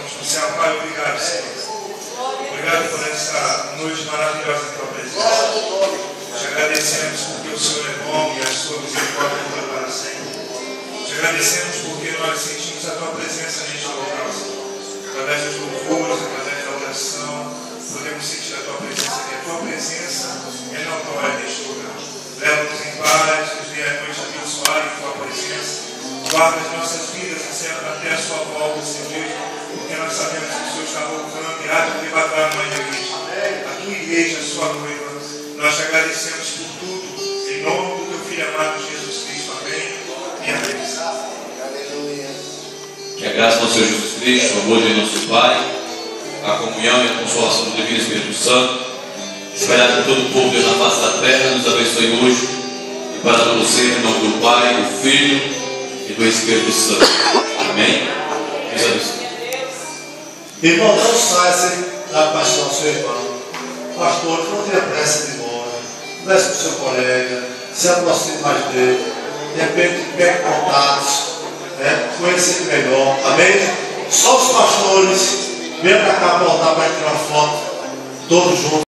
tão especial. Pai, obrigado, Senhor. Obrigado por essa noite maravilhosa em tua presença. Te agradecemos porque o Senhor é bom e a sua misericórdia dura para sempre. Te agradecemos porque nós sentimos a tua presença neste local, Senhor. Através dos louvores, através da oração, podemos sentir a tua presença aqui. A tua presença é notória neste lugar. Leva-nos em paz, nos dê a noite abençoada em tua presença. Guarda as nossas vidas até a sua volta, Senhor, porque nós sabemos que o Senhor está voltando e há de arrebatar a tua igreja, a sua noiva. Nós te agradecemos por tudo, em nome do teu Filho amado Jesus Cristo. Amém e amém. Que a graça do Senhor Jesus Cristo, o amor de nosso Pai, a comunhão e a consolação do Divino Espírito Santo, espalhado por todo o povo Deus na face da terra, nos abençoe hoje e para todo sempre, em nome do Pai, do Filho e do Espírito Santo. Amém? Deus abençoe. Irmão, não saia da paixão do seu irmão. Pastor, não tenha pressa de ir embora. Converse com o seu colega, se aproxime mais dele. De repente, pegue contatos, conhecer melhor. Amém? Só os pastores, venham para cá voltar para tirar foto, todos juntos.